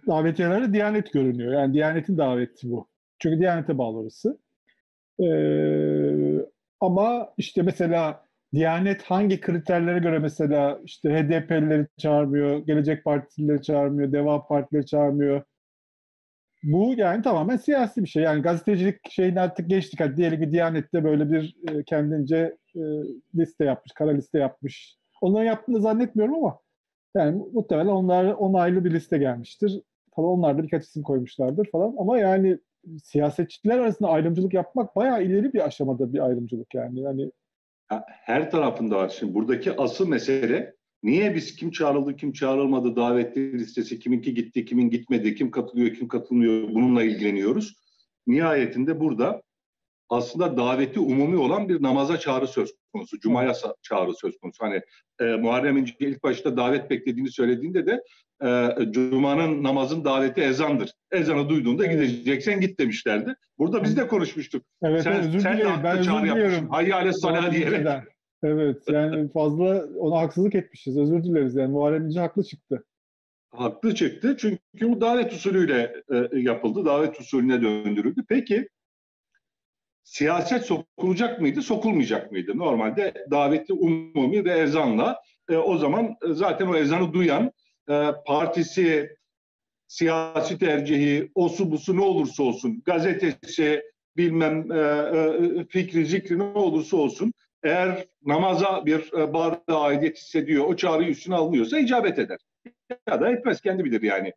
davetiyelerde Diyanet görünüyor. Yani Diyanet'in daveti bu. Çünkü Diyanet'e bağlı orası. Ama işte mesela Diyanet hangi kriterlere göre mesela işte HDP'lileri çağırmıyor, Gelecek Partilileri çağırmıyor, Deva Partileri çağırmıyor. Bu yani tamamen siyasi bir şey. Yani gazetecilik şeyini artık geçtik. Hadi diyelim ki Diyanet'te böyle bir kendince liste yapmış, kara liste yapmış. Onların yaptığını zannetmiyorum ama yani muhtemelen onlar onaylı bir liste gelmiştir. Falan onlar da birkaç isim koymuşlardır falan. Ama yani siyasetçiler arasında ayrımcılık yapmak bayağı ileri bir aşamada bir ayrımcılık yani. Yani Her tarafında var. Şimdi buradaki asıl mesele niye biz kim çağrıldı, kim çağrılmadı, davetli listesi, kiminki gitti, kimin gitmedi, kim katılıyor, kim katılmıyor bununla ilgileniyoruz. Nihayetinde burada aslında daveti umumi olan bir namaza çağrı söz konusu. Cuma'ya çağrı söz konusu. Hani Muharrem İnce ilk başta davet beklediğini söylediğinde de Cuma'nın namazın daveti ezandır. Ezanı duyduğunda gideceksen git demişlerdi. Burada biz de konuşmuştuk. evet, Sen özür de dilerim. Ben haklı özür çağrı yapmışsın. diliyorum. Hayya ale salah diyerek. Evet yani fazla ona haksızlık etmişiz. Özür dileriz. Yani Muharrem İnce haklı çıktı. Haklı çıktı. Çünkü bu davet usulüyle yapıldı. Davet usulüne döndürüldü. Peki siyaset sokulacak mıydı, sokulmayacak mıydı? Normalde daveti umumi ve ezanla o zaman zaten o ezanı duyan partisi, siyasi tercihi, osu busu ne olursa olsun, gazetesi, bilmem fikri zikri ne olursa olsun eğer namaza bir bağda aidiyet hissediyor, o çağrıyı üstüne alınıyorsa icabet eder. Ya da etmez, kendi bilir yani.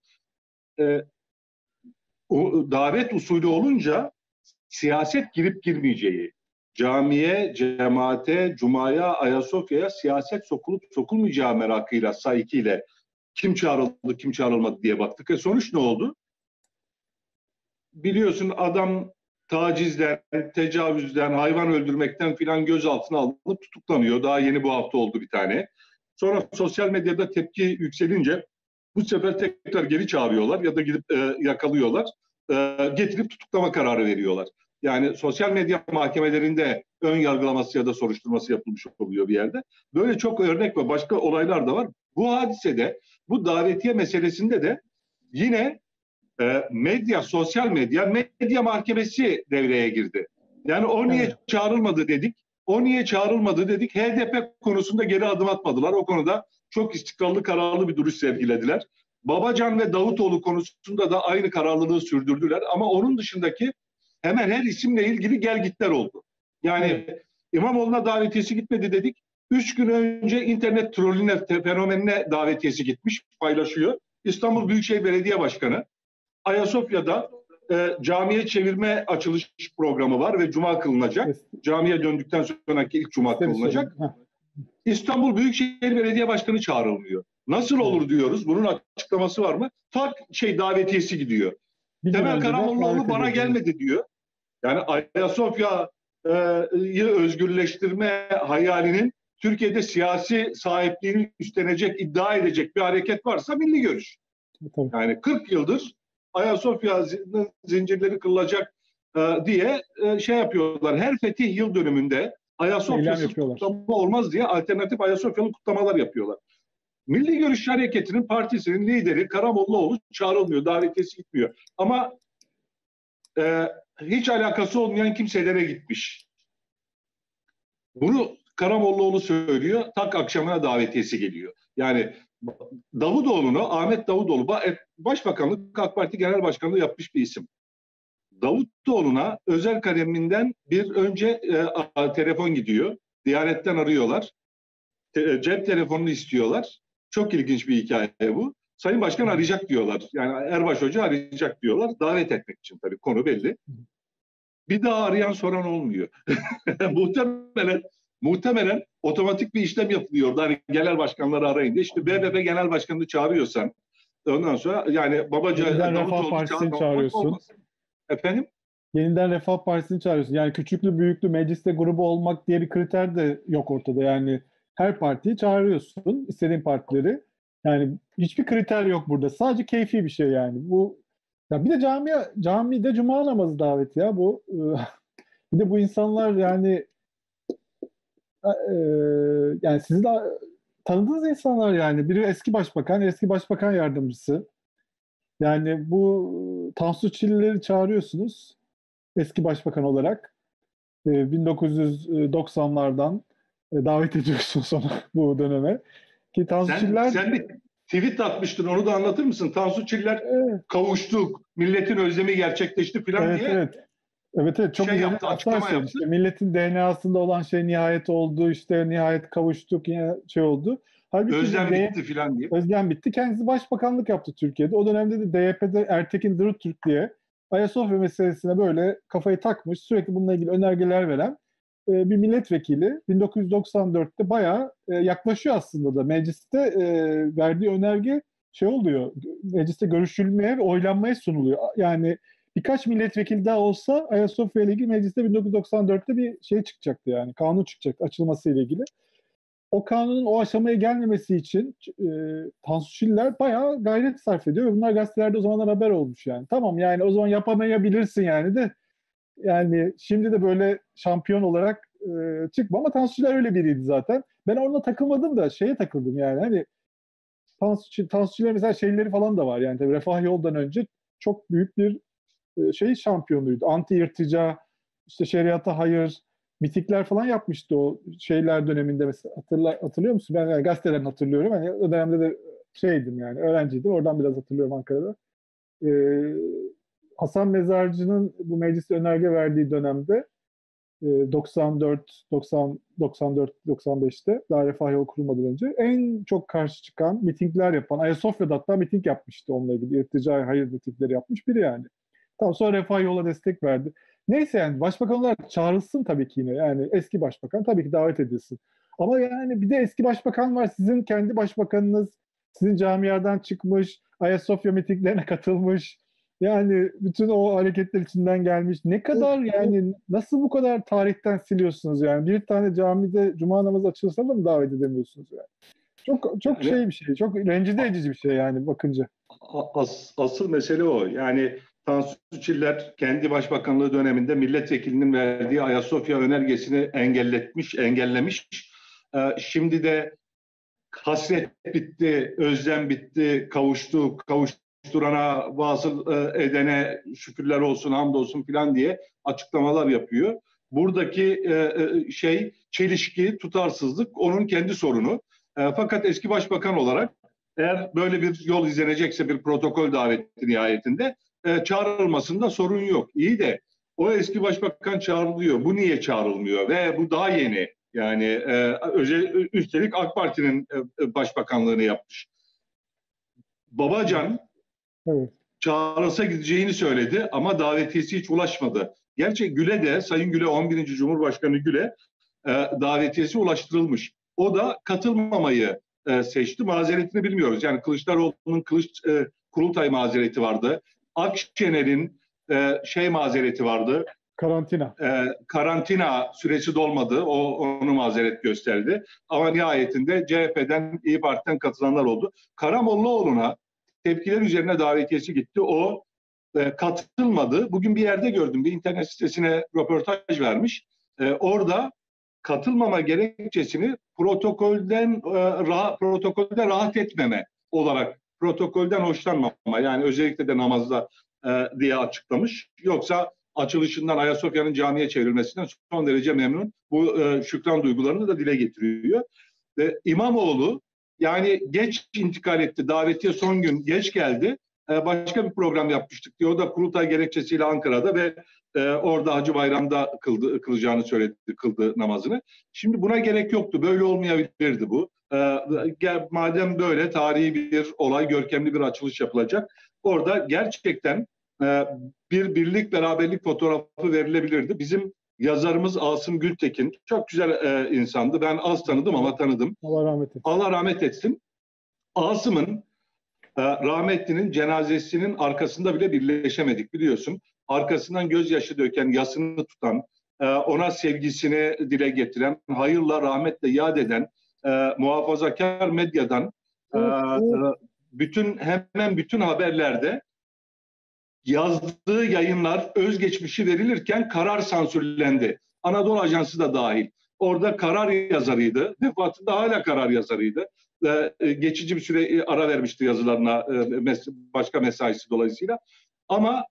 O davet usulü olunca siyaset girip girmeyeceği, camiye, cemaate, cumaya, Ayasofya'ya siyaset sokulup sokulmayacağı merakıyla, sayıkıyla kim çağrıldı, kim çağrılmadı diye baktık. Sonuç ne oldu? Biliyorsun adam tacizden, tecavüzden, hayvan öldürmekten filan gözaltına alınıp tutuklanıyor. Daha yeni bu hafta oldu bir tane. Sonra sosyal medyada tepki yükselince bu sefer tekrar geri çağırıyorlar ya da gidip yakalıyorlar. Getirip tutuklama kararı veriyorlar. Yani sosyal medya mahkemelerinde ön yargılaması ya da soruşturması yapılmış oluyor bir yerde. Böyle çok örnek ve başka olaylar da var. Bu hadisede, bu davetiye meselesinde de yine medya, sosyal medya mahkemesi devreye girdi. Yani o niye çağrılmadı dedik, o niye çağrılmadı dedik. HDP konusunda geri adım atmadılar. O konuda çok istikrarlı, kararlı bir duruş sergilediler. Babacan ve Davutoğlu konusunda da aynı kararlılığı sürdürdüler. Ama onun dışındaki hemen her isimle ilgili gelgitler oldu. Yani İmamoğlu'na davetiyesi gitmedi dedik. 3 gün önce internet trollüne, fenomenine davetiyesi gitmiş, paylaşıyor. İstanbul Büyükşehir Belediye Başkanı Ayasofya'da camiye çevirme açılış programı var ve cuma kılınacak. Camiye döndükten sonraki ilk cuma kılınacak. İstanbul Büyükşehir Belediye Başkanı çağrılmıyor. Nasıl olur diyoruz? Bunun açıklaması var mı? Davetiyesi gidiyor. Temel Karamollaoğlu bana gelmedi diyor. Yani Ayasofya'yı özgürleştirme hayalinin Türkiye'de siyasi sahipliğini üstlenecek, iddia edecek bir hareket varsa Milli Görüş. Yani 40 yıldır Ayasofya'nın zincirleri kırılacak diye şey yapıyorlar. Her fetih yıl dönümünde Ayasofya'sız kutlama olmaz diye alternatif Ayasofya'lı kutlamalar yapıyorlar. Milli Görüş Hareketi'nin partisinin lideri Karamollaoğlu çağrılmıyor, davetiyesi gitmiyor. Ama hiç alakası olmayan kimselere gitmiş. Bunu Karamollaoğlu söylüyor, tak akşamına davetiyesi geliyor. Yani Davutoğlu'nu, Ahmet Davutoğlu, Başbakanlık AK Parti Genel Başkanlığı yapmış bir isim. Davutoğlu'na özel kaleminden bir önce telefon gidiyor. Diyanet'ten arıyorlar. Cep telefonunu istiyorlar. Çok ilginç bir hikaye bu. Sayın Başkan arayacak diyorlar. Yani Erbaş Hoca arayacak diyorlar. Davet etmek için tabii, konu belli. Bir daha arayan soran olmuyor. Muhtemelen otomatik bir işlem yapılıyor. Hani genel başkanları arayınca işte BBP genel başkanını çağırıyorsan ondan sonra yani Yeniden Refah Partisi'ni çağırıyorsun. Olmaz. Efendim? Yeniden Refah Partisi'ni çağırıyorsun. Yani küçüklü büyüklü mecliste grubu olmak diye bir kriter de yok ortada. Yani her partiyi çağırıyorsun, istediğin partileri. Yani hiçbir kriter yok burada. Sadece keyfi bir şey yani. Bu ya bir de camide cuma namazı daveti ya bu. Bir de bu insanlar yani yani sizi de tanıdığınız insanlar yani. Biri eski başbakan, eski başbakan yardımcısı. Yani bu Tansu Çiller'i çağırıyorsunuz eski başbakan olarak. 1990'lardan davet ediyorsunuz onu bu döneme. Ki Tansu Çiller Sen bir tweet atmıştın, onu da anlatır mısın? Tansu Çiller evet, kavuştuk, milletin özlemi gerçekleşti falan evet, diye evet. Evet, evet, çok şey güzel yaptı, laflar açıklama söyledi. yaptı. İşte milletin DNA'sında olan şey nihayet oldu, işte nihayet kavuştuk, yine şey oldu. Halbuki Özlem de bitti falan diye. Özlem bitti. Kendisi başbakanlık yaptı Türkiye'de. O dönemde de DYP'de Ertekin Dırıtürk diye Ayasofya meselesine böyle kafayı takmış, sürekli bununla ilgili önergeler veren bir milletvekili. 1994'te bayağı yaklaşıyor aslında da. Mecliste verdiği önerge şey oluyor, mecliste görüşülmeye ve oylanmaya sunuluyor. Yani birkaç milletvekili daha olsa Ayasofya ile ilgili mecliste 1994'te bir şey çıkacaktı yani. Kanun çıkacaktı açılması ile ilgili. O kanunun o aşamaya gelmemesi için Tansu Çiller bayağı gayret sarf ediyor ve bunlar gazetelerde o zamanlar haber olmuş yani. Tamam yani o zaman yapamayabilirsin yani de yani şimdi de böyle şampiyon olarak çıkma ama Tansu Çiller öyle biriydi zaten. Ben ona takılmadım da şeye takıldım yani hani Tansu Çiller mesela şeyleri falan da var yani tabii Refah Yol'dan önce çok büyük bir şey şampiyonuydu. Anti irtica, işte şeriata hayır, mitikler falan yapmıştı o şeyler döneminde mesela. Hatırlıyor musun? Ben yani gazetelerini hatırlıyorum. Hani o dönemde de şeydim yani öğrenciydim. Oradan biraz hatırlıyorum Ankara'da. Ee, Hasan Mezarcı'nın bu mecliste önerge verdiği dönemde 94, 90, 94, 95'te daha Refah Yolu kurulmadan önce en çok karşı çıkan mitingler yapan Ayasofya'da hatta miting yapmıştı onunla ilgili. İrticai hayır mitingleri yapmış biri yani. Tamam sonra Refah Yol'a destek verdi. Neyse yani başbakan olarak çağrılsın tabii ki yine. Yani eski başbakan tabii ki davet edilsin. Ama yani bir de eski başbakan var. Sizin kendi başbakanınız sizin camiadan çıkmış, Ayasofya mitinglerine katılmış. Yani bütün o hareketler içinden gelmiş. Ne kadar yani nasıl bu kadar tarihten siliyorsunuz yani? Bir tane camide cuma namazı açılsa da mı davet edemiyorsunuz yani? Çok çok Yani şey bir şey. Çok rencide edici bir şey yani bakınca. asıl mesele o. Yani Tansu Çiller kendi başbakanlığı döneminde milletvekilinin verdiği Ayasofya önergesini engellemiş. Şimdi de hasret bitti, özlem bitti, kavuşturana, vasıl edene şükürler olsun, hamdolsun filan diye açıklamalar yapıyor. Buradaki çelişki, tutarsızlık onun kendi sorunu. Fakat eski başbakan olarak eğer böyle bir yol izlenecekse bir protokol daveti nihayetinde çağrılmasında sorun yok. İyi de o eski başbakan çağrılıyor. Bu niye çağrılmıyor? Ve bu daha yeni. Yani üstelik AK Parti'nin başbakanlığını yapmış. Babacan Evet. çağrılsa gideceğini söyledi ama davetiyesi hiç ulaşmadı. Gerçi Gül'e de, Sayın Gül'e, 11. Cumhurbaşkanı Gül'e davetiyesi ulaştırılmış. O da katılmamayı seçti. Mazeretini bilmiyoruz. Yani Kılıçdaroğlu'nun kurultay mazereti vardı. Akşener'in mazereti vardı. Karantina. Karantina süresi dolmadı. Onu mazeret gösterdi. Ama nihayetinde CHP'den, İYİ Parti'den katılanlar oldu. Karamollaoğlu'na tepkiler üzerine davetiyesi gitti. O katılmadı. Bugün bir yerde gördüm. Bir internet sitesine röportaj vermiş. Orada katılmama gerekçesini protokolde rahat etmeme olarak, protokolden hoşlanmama, yani özellikle de namazda diye açıklamış. Yoksa açılışından, Ayasofya'nın camiye çevrilmesinden son derece memnun. Bu şükran duygularını da dile getiriyor. İmamoğlu yani geç intikal etti. Davetiye son gün geç geldi. Başka bir program yapmıştık diyor. O da kurultay gerekçesiyle Ankara'da ve orada Hacı Bayram'da kılacağını söyledi, kıldı namazını. Şimdi buna gerek yoktu. Böyle olmayabilirdi bu. Madem böyle tarihi bir olay, görkemli bir açılış yapılacak. Orada gerçekten bir birlik, beraberlik fotoğrafı verilebilirdi. Bizim yazarımız Asım Gültekin çok güzel insandı. Ben az tanıdım ama tanıdım. Allah rahmet etsin. Allah rahmet etsin. Asım'ın rahmetlinin cenazesinin arkasında bile birleşemedik biliyorsun. Arkasından gözyaşı döken, yasını tutan, ona sevgisini dile getiren, hayırla, rahmetle yad eden, muhafazakar medyadan hemen bütün haberlerde yazdığı yayınlar, özgeçmişi verilirken karar sansürlendi. Anadolu Ajansı da dahil. Orada karar yazarıydı. Vefatında hala karar yazarıydı. geçici bir süre ara vermişti yazılarına başka mesaisi dolayısıyla. Ama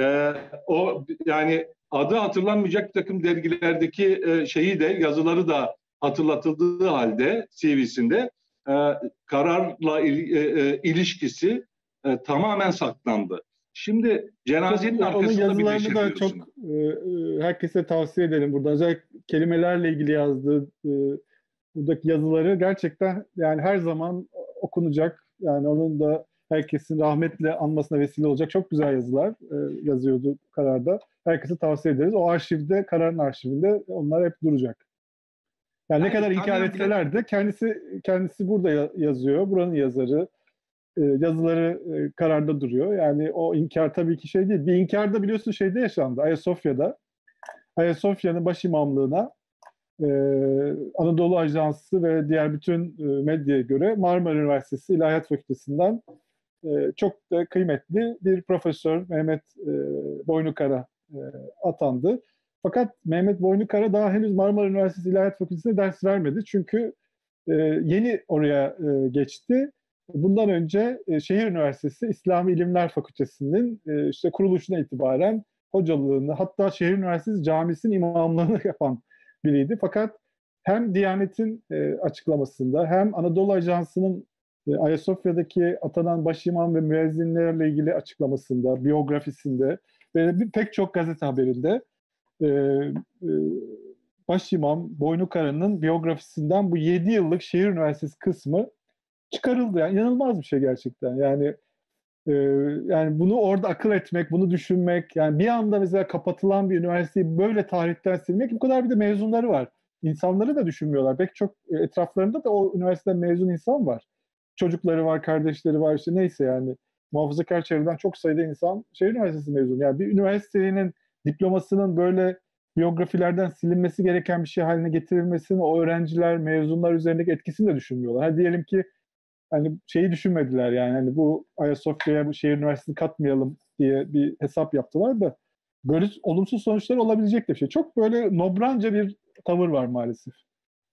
o yani adı hatırlanmayacak bir takım dergilerdeki şeyi de yazıları da hatırlatıldığı halde CV'sinde kararla ilişkisi tamamen saklandı. Şimdi cenazenin Onun arkasında yazılarını birleşir da çok diyorsun. herkese tavsiye edelim burada. Özellikle kelimelerle ilgili yazdığı buradaki yazıları gerçekten yani her zaman okunacak. Yani onun da herkesin rahmetle anmasına vesile olacak çok güzel yazılar yazıyordu kararda. Herkese tavsiye ederiz. O arşivde, kararın arşivinde onlar hep duracak. Yani ne Yani kadar inkar tanıyan bile etseler de kendisi burada yazıyor. Buranın yazarı. Yazıları kararda duruyor. Yani o inkar tabii ki şey değil. Bir inkar da biliyorsun şeyde yaşandı. Ayasofya'da. Ayasofya'nın baş imamlığına e, Anadolu Ajansı ve diğer bütün medyaya göre Marmara Üniversitesi İlahiyat Fakültesinden çok da kıymetli bir profesör Mehmet Boynukara atandı. Fakat Mehmet Boynukara daha henüz Marmara Üniversitesi İlahiyat Fakültesi'ne ders vermedi. Çünkü yeni oraya geçti. Bundan önce Şehir Üniversitesi İslami İlimler Fakültesi'nin işte kuruluşuna itibaren hocalığını, hatta Şehir Üniversitesi Camisi'nin imamlığını yapan biriydi. Fakat hem Diyanet'in açıklamasında hem Anadolu Ajansı'nın Ayasofya'daki atanan başimam ve müezzinlerle ilgili açıklamasında, biyografisinde ve pek çok gazete haberinde e, e, başimam Boynukara'nın biyografisinden bu 7 yıllık Şehir Üniversitesi kısmı çıkarıldı. Yani inanılmaz bir şey gerçekten. Yani bunu orada akıl etmek, bunu düşünmek, yani bir anda mesela kapatılan bir üniversiteyi böyle tarihten silmek, bu kadar bir de mezunları var. İnsanları da düşünmüyorlar. Pek çok etraflarında da o üniversiteden mezun insan var. Çocukları var, kardeşleri var, işte neyse yani. Muhafazakar çevreden çok sayıda insan Şehir Üniversitesi mezunu. Yani bir üniversitenin diplomasının böyle biyografilerden silinmesi gereken bir şey haline getirilmesini o öğrenciler, mezunlar üzerindeki etkisini de düşünmüyorlar. Hadi diyelim ki hani şeyi düşünmediler yani hani bu Ayasofya'ya bu şehir üniversitesini katmayalım diye bir hesap yaptılar da böyle olumsuz sonuçlar olabilecek de bir şey. Çok böyle nobranca bir tavır var maalesef.